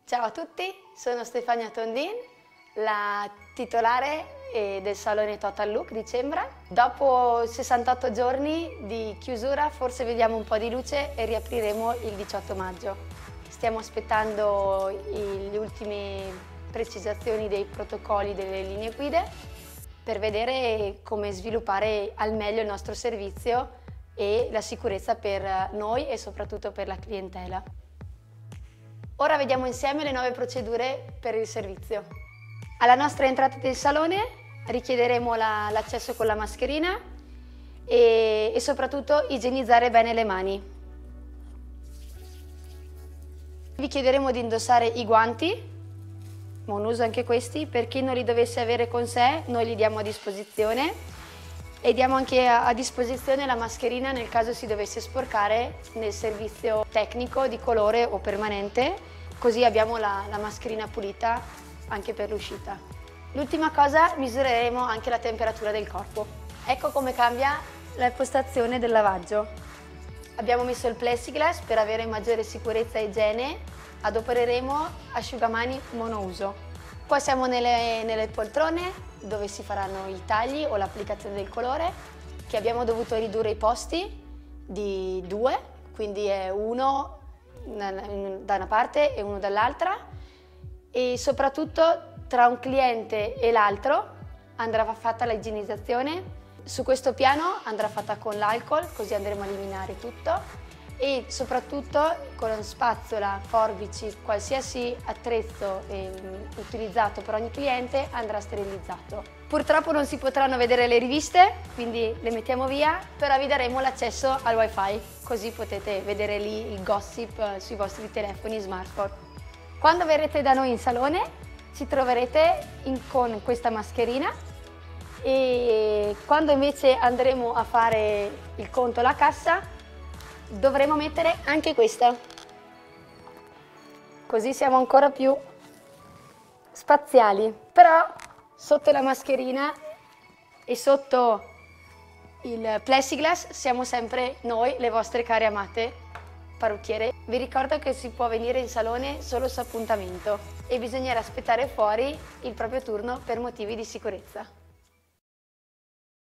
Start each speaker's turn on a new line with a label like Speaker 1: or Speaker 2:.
Speaker 1: Ciao a tutti, sono Stefania Tondin, la titolare del Salone Total Look di Cembra. Dopo 68 giorni di chiusura forse vediamo un po' di luce e riapriremo il 18 maggio. Stiamo aspettando le ultime precisazioni dei protocolli delle linee guida per vedere come sviluppare al meglio il nostro servizio e la sicurezza per noi e soprattutto per la clientela. Ora vediamo insieme le nuove procedure per il servizio. Alla nostra entrata del salone richiederemo l'accesso con la mascherina e soprattutto igienizzare bene le mani. Vi chiederemo di indossare i guanti, monouso anche questi, per chi non li dovesse avere con sé noi li diamo a disposizione e diamo anche a disposizione la mascherina nel caso si dovesse sporcare nel servizio tecnico di colore o permanente, così abbiamo la mascherina pulita anche per l'uscita. L'ultima cosa, misureremo anche la temperatura del corpo. Ecco come cambia la postazione del lavaggio. Abbiamo messo il plexiglass per avere maggiore sicurezza e igiene, adopereremo asciugamani monouso. Poi siamo nelle poltrone dove si faranno i tagli o l'applicazione del colore, che abbiamo dovuto ridurre i posti di 2, quindi è uno da una parte e uno dall'altra, e soprattutto tra un cliente e l'altro andrà fatta la igienizzazione. Su questo piano andrà fatta con l'alcol, così andremo a eliminare tutto, e soprattutto con spazzola, forbici, qualsiasi attrezzo utilizzato per ogni cliente andrà sterilizzato. Purtroppo non si potranno vedere le riviste, quindi le mettiamo via, però vi daremo l'accesso al wifi, così potete vedere lì il gossip sui vostri telefoni smartphone. Quando verrete da noi in salone ci troverete con questa mascherina, e quando invece andremo a fare il conto alla cassa dovremo mettere anche questa, così siamo ancora più spaziali. Però sotto la mascherina e sotto il plexiglass siamo sempre noi, le vostre care amate parrucchiere. Vi ricordo che si può venire in salone solo su appuntamento e bisognerà aspettare fuori il proprio turno per motivi di sicurezza.